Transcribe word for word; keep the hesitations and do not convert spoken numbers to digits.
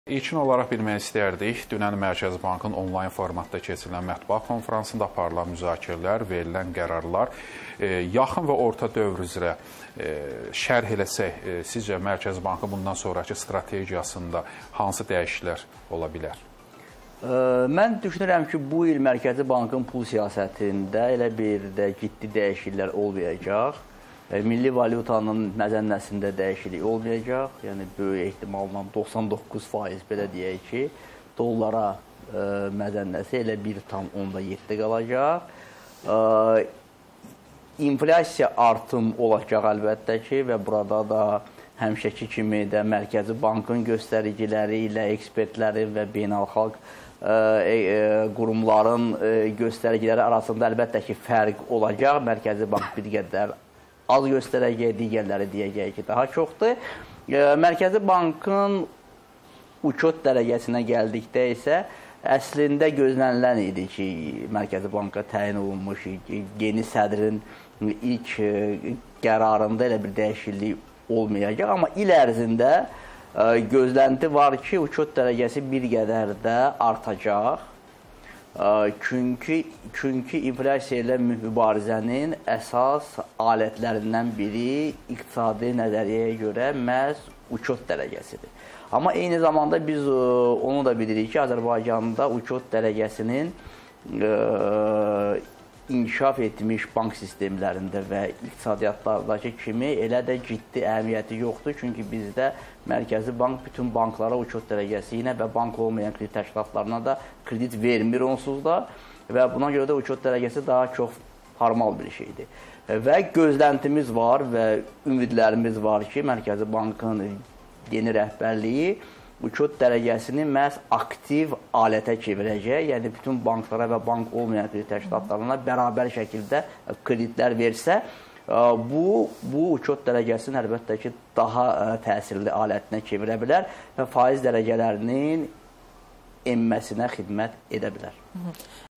İlkin olaraq bilmək istəyərdik, dünən Mərkəzi Bankın onlayn formatda keçirilən mətbuat konfransında aparılan müzakirələr, verilən qərarlar e, yaxın və orta dövr üzrə e, şərh eləsək, e, sizcə Mərkəzi Bankın bundan sonraki strategiyasında hansı dəyişikliklər ola bilər? Mən düşünürəm ki, bu il Mərkəzi Bankın pul siyasətində elə bir də ciddi dəyişikliklər olmayacaq. Milli valyutanın məzənnəsində dəyişiklik olmayacaq. Yəni, böyük ehtimalla doxsan doqquz faiz belə deyək ki, dollara e, məzənnəsi elə bir tam onda yeddi qalacaq. E, inflyasiya artım olacaq əlbəttə ki, və burada da həmişəki kimi də Mərkəzi Bankın göstəriciləri ilə ekspertlərin və beynəlxalq e, e, qurumların e, göstəriciləri arasında əlbəttə ki, fərq olacaq. Mərkəzi Bank bir qədər az göstərəcək, digərləri deyəcək ki, daha çoxdur. Mərkəzi Bankın uçot dərəcəsinə gəldikdə isə əslində gözlənilən idi ki, Mərkəzi Banka təyin olunmuş yeni sədrin ilk qərarında elə bir dəyişiklik olmayacaq. Amma il ərzində gözlənti var ki, uçot dərəcəsi bir qədər də artacaq. Çünki, çünki inflyasiya ilə mübarizənin əsas alətlərindən biri iqtisadi nəzəriyyəyə görə məhz uçot dərəcəsidir. Amma eyni zamanda biz onu da bilirik ki, Azərbaycanda uçot dərəcəsinin e, inkişaf etmiş bank sistemlərində və iqtisadiyyatlardakı kimi elə də ciddi əhəmiyyəti yoxdur. Çünki bizdə Mərkəzi Bank bütün banklara uçot dərəcəsi ilə və bank olmayan kredit təşkilatlarına da kredit vermir onsuz da və buna görə də uçot dərəcəsi daha çox formal bir şeydir. Və gözləntimiz var və ümidlərimiz var ki, Mərkəzi Bankın yeni rəhbərliyi uçot dərəcəsini məhz aktiv alətə çevirəcək. Yəni, bütün banklara və bank olmayan kredit təşkilatlarına bərabər şəkildə kreditlər versə, bu, bu uçot dərəcəsinin əlbəttə ki, daha təsirli alətinə çevirə bilər və faiz dərəcələrinin enməsinə xidmət edə bilər.